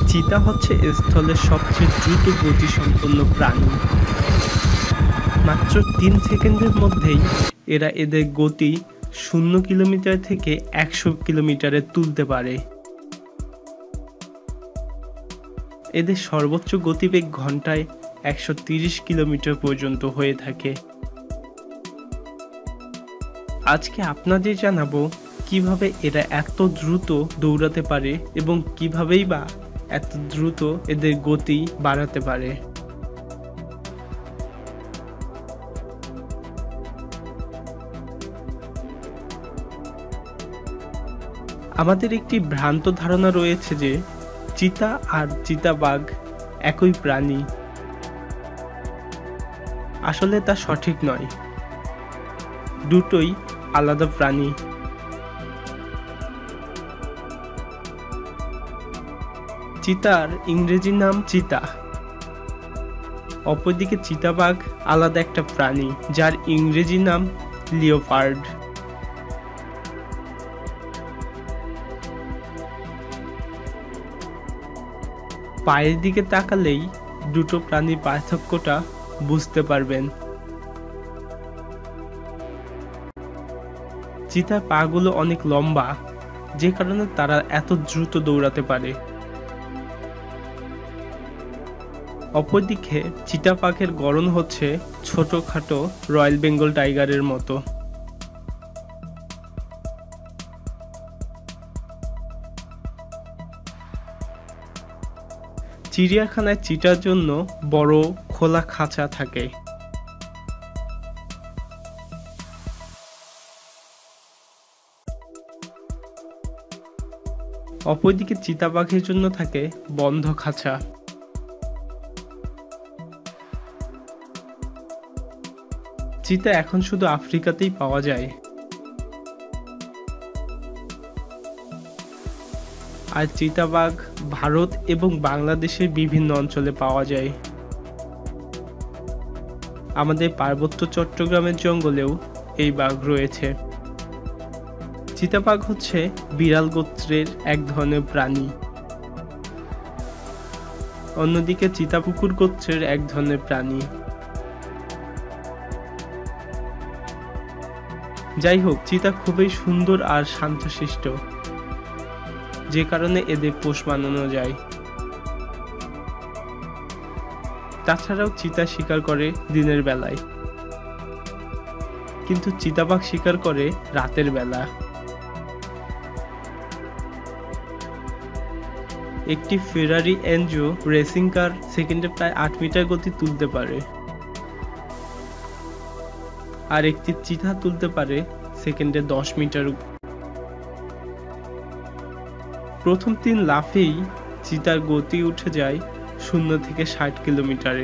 চিতা হচ্ছে স্থলের সবচেয়ে দ্রুত গতিসম্পন্ন প্রাণী। মাত্র ৩ সেকেন্ডের মধ্যেই এরা এদের গতি ০ কিলোমিটার থেকে ১০০ কিলোমিটারে তুলতে পারে। এদের সর্বোচ্চ গতিবেগ ঘন্টায় ১৩০ কিলোমিটার পর্যন্ত হয়ে থাকে। আজকে আপনাদের জানাবো কিভাবে এরা এত দ্রুত দৌড়াতে পারে এবং কিভাবেই বা এত দ্রুত এদের গতি বাড়াতে পারে। আমাদের একটি ভ্রান্ত ধারণা রয়েছে যে চিতা আর চিতাবাঘ একই প্রাণী। আসলে তা সঠিক নয়, দুটোই আলাদা প্রাণী। চিতার ইংরেজি নাম চিতা, অপরদিকে চিতাবাঘ আলাদা একটা প্রাণী যার ইংরেজি নাম লিওপার্ড। পায়ের দিকে তাকালেই দুটো প্রাণীর পার্থক্যটা বুঝতে পারবেন। চিতার পাগুলো অনেক লম্বা, যে কারণে তারা এত দ্রুত দৌড়াতে পারে। অপরদিকে চিতাবাঘের গড়ন হচ্ছে ছোটখাটো রয়্যাল বেঙ্গল টাইগারের মতো। চিড়িয়াখানায় চিতার জন্য বড় খোলা খাঁচা থাকে। অপরদিকে চিতাবাঘের জন্য থাকে বন্ধ খাঁচা। চিতা এখন শুধু আফ্রিকাতেই পাওয়া যায়, আর চিতাবাঘ ভারত এবং বাংলাদেশের বিভিন্ন অঞ্চলে পাওয়া যায়। আমাদের পার্বত্য চট্টগ্রামের জঙ্গলেও এই বাঘ রয়েছে। চিতাবাঘ হচ্ছে বিড়াল গোত্রের এক ধরনের প্রাণী। অন্যদিকে চিতাকুকুর গোত্রের এক ধরনের প্রাণী। যাই হোক, চিতা খুবই সুন্দর আর শান্তশিষ্ট, যে কারণে এদের পোষ মানানো যায়। তাছাড়াও চিতা শিকার করে দিনের বেলায়, কিন্তু চিতাবাঘ শিকার করে রাতের বেলা। একটি ফেরারি এনজো রেসিং কার সেকেন্ডে প্রায় ৮ মিটার গতি তুলতে পারে, আর একটি চিতা তুলতে পারে সেকেন্ডে ১০ মিটার। প্রথম ৩ লাফেই চিতার গতি উঠে যায় ০ থেকে ৬০ কিলোমিটারে।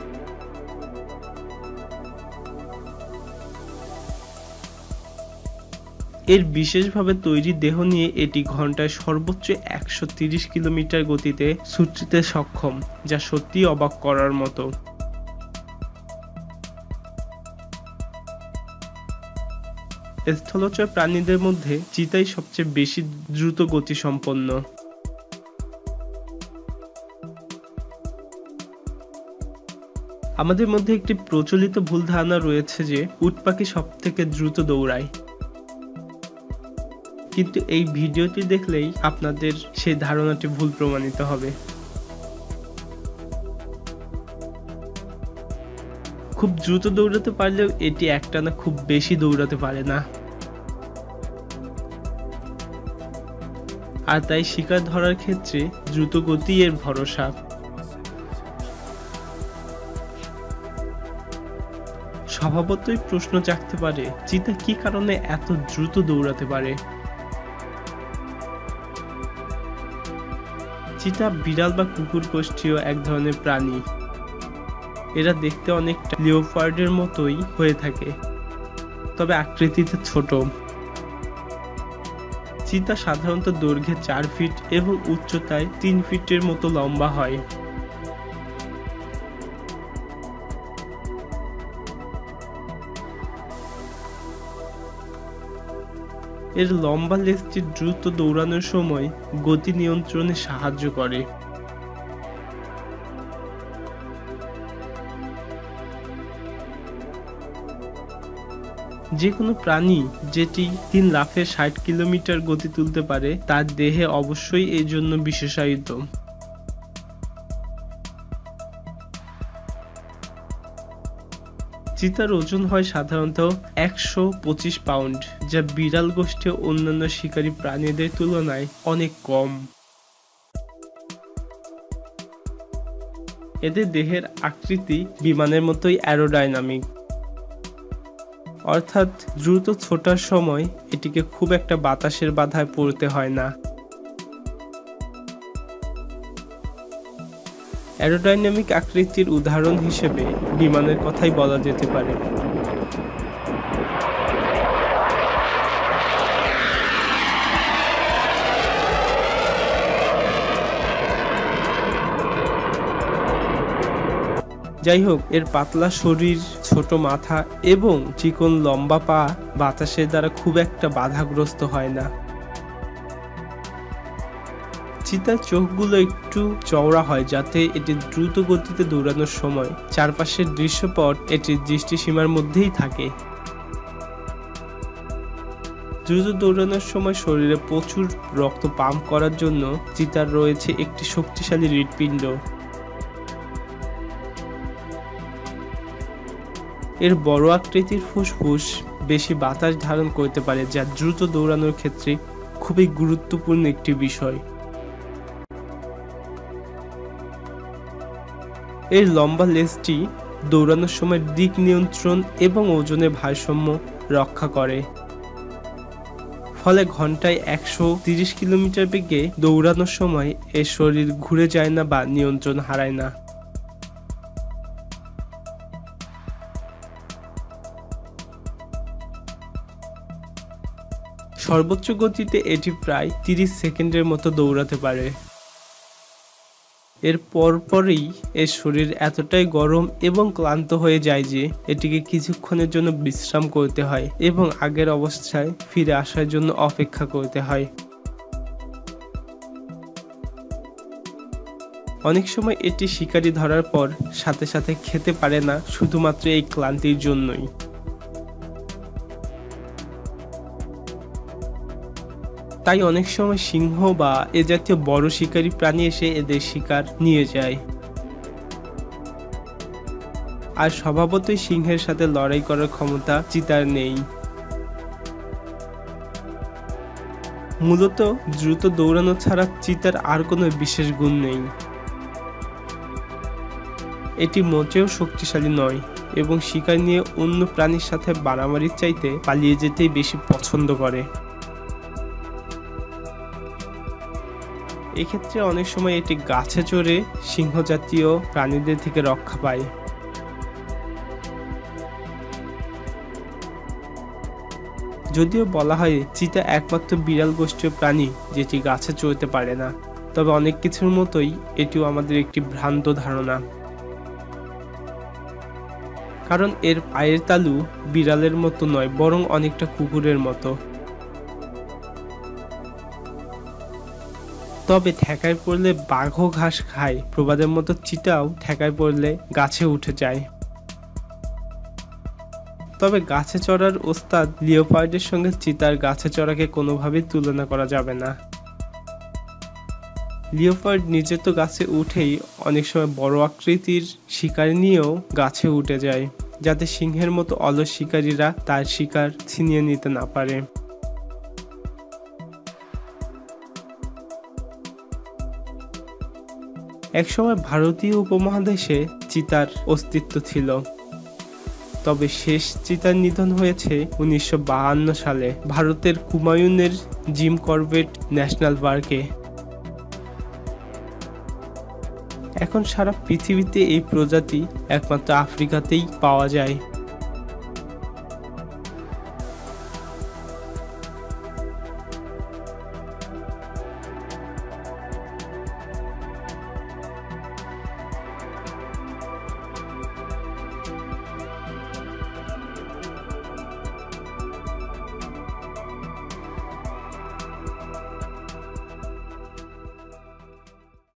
এর বিশেষভাবে তৈরি দেহ নিয়ে এটি ঘন্টায় সর্বোচ্চ ১৩০ কিলোমিটার গতিতে ছুটতে সক্ষম, যা সত্যিই অবাক করার মতো। স্থলচর প্রাণীদের মধ্যে চিতাই সবচেয়ে বেশি দ্রুত গতিসম্পন্ন। আমাদের মধ্যে একটি প্রচলিত ভুল ধারণা রয়েছে যে উট পাখি সবথেকে দ্রুত দৌড়ায়, কিন্তু এই ভিডিওটি দেখলেই আপনাদের সেই ধারণাটি ভুল প্রমাণিত হবে। খুব দ্রুত দৌড়াতে পারলেও এটি একটানা খুব বেশি দৌড়াতে পারে না, আর তাই শিকার ধরার ক্ষেত্রে দ্রুত গতি এর ভরসা। স্বভাবতই প্রশ্ন জাগতে পারে, চিতা কি কারণে এত দ্রুত দৌড়াতে পারে? চিতা বিড়াল বা কুকুর গোষ্ঠীয় এক ধরনের প্রাণী। এরা দেখতে অনেকটা লিওপার্ডের মতোই হয়ে থাকে, তবে আকৃতিতে ছোট। চিতা সাধারণত দৈর্ঘ্যে ৪ ফিট এবং উচ্চতায় ৩ ফিটের মতো লম্বা হয়। এর লম্বা লেজটি দ্রুত দৌড়ানোর সময় গতি নিয়ন্ত্রণে সাহায্য করে। যে কোনো প্রাণী যেটি 3 লাফে 60 কিলোমিটার গতি তুলতে পারে তার দেহে অবশ্যই এই জন্য বিশেষায়িত। চিতার ওজন হয় সাধারণত 125 পাউন্ড, যা বিড়াল গোষ্ঠী অন্যান্য শিকারী প্রাণীদের তুলনায় অনেক কম। এদের দেহের আকৃতি বিমানের মতোই অ্যারোডাইনামিক, অর্থাৎ দ্রুত ছোটার সময় এটিকে খুব একটা বাতাসের বাধায় পড়তে হয় না। অ্যারোডাইনামিক আকৃতির উদাহরণ হিসেবে বিমানের কথাই বলা যেতে পারে। যাই হোক, এর পাতলা শরীর, ছোট মাথা এবং চিকন লম্বা পা বাতাসের দ্বারা খুব একটা বাধাগ্রস্ত হয় না। চিতার চোখগুলো একটু চওড়া হয় যাতে এটি দ্রুত গতিতে দৌড়ানোর সময় চারপাশের দৃশ্যপট এটির দৃষ্টিসীমার মধ্যেই থাকে। দ্রুত দৌড়ানোর সময় শরীরে প্রচুর রক্ত পাম্প করার জন্য চিতার রয়েছে একটি শক্তিশালী হৃৎপিণ্ড। এর বড় আকৃতির ফুসফুস বেশি বাতাস ধারণ করতে পারে, যা দ্রুত দৌড়ানোর ক্ষেত্রে খুবই গুরুত্বপূর্ণ একটি বিষয়। এর লম্বা লেজটি দৌড়ানোর সময় দিক নিয়ন্ত্রণ এবং ওজনের ভারসাম্য রক্ষা করে, ফলে ঘন্টায় 130 কিলোমিটার বেগে দৌড়ানোর সময় এর শরীর ঘুরে যায় না বা নিয়ন্ত্রণ হারায় না। সর্বোচ্চ গতিতে এটি প্রায় 30 সেকেন্ডের মতো দৌড়াতে পারে। এর পরপরই এর শরীর এতটাই গরম এবং ক্লান্ত হয়ে যায় যে এটিকে কিছুক্ষণের জন্য বিশ্রাম করতে হয় এবং আগের অবস্থায় ফিরে আসার জন্য অপেক্ষা করতে হয়। অনেক সময় এটি শিকারি ধরার পর সাথে সাথে খেতে পারে না, শুধুমাত্র এই ক্লান্তির জন্যই। তাই অনেক সময় সিংহ বা এ জাতীয় বড় শিকারী প্রাণী এসে এদের শিকার নিয়ে যায়। আর স্বভাবতই সিংহের সাথে লড়াই করার ক্ষমতা চিতার নেই। মূলত দ্রুত দৌড়ানো ছাড়া চিতার আর কোনো বিশেষ গুণ নেই। এটি মোটেও শক্তিশালী নয় এবং শিকার নিয়ে অন্য প্রাণীর সাথে মারামারির চাইতে পালিয়ে যেতেই বেশি পছন্দ করে। এক্ষেত্রে অনেক সময় এটি গাছে চড়ে সিংহ জাতীয় প্রাণীদের থেকে রক্ষা পায়। যদিও বলা হয় চিতা একমাত্র বিড়াল গোষ্ঠীয় প্রাণী যেটি গাছে চড়তে পারে না, তবে অনেক কিছুর মতোই এটিও আমাদের একটি ভ্রান্ত ধারণা। কারণ এর পায়ের তালু বিড়ালের মতো নয়, বরং অনেকটা কুকুরের মতো। তবে ঠেকায় পড়লে বাঘও ঘাস খায়, প্রবাদের মতো চিতাও ঠেকায় পড়লে গাছে উঠে যায়। তবে গাছে চড়ার ওস্তাদ লিওপার্ডের সঙ্গে চিতার গাছে চড়াকে কোনোভাবেই তুলনা করা যাবে না। লিওপার্ড নিজে তো গাছে উঠেই অনেক সময় বড় আকৃতির শিকার নিয়েও গাছে উঠে যায়, যাতে সিংহের মতো অলস শিকারীরা তার শিকার ছিনিয়ে নিতে না পারে। একসময় ভারতীয় উপমহাদেশে চিতার অস্তিত্ব ছিল, তবে শেষ চিতার নিধন হয়েছে 1952 সালে ভারতের কুমায়ুনের জিম করবেট ন্যাশনাল পার্কে। এখন সারা পৃথিবীতে এই প্রজাতি একমাত্র আফ্রিকাতেই পাওয়া যায়।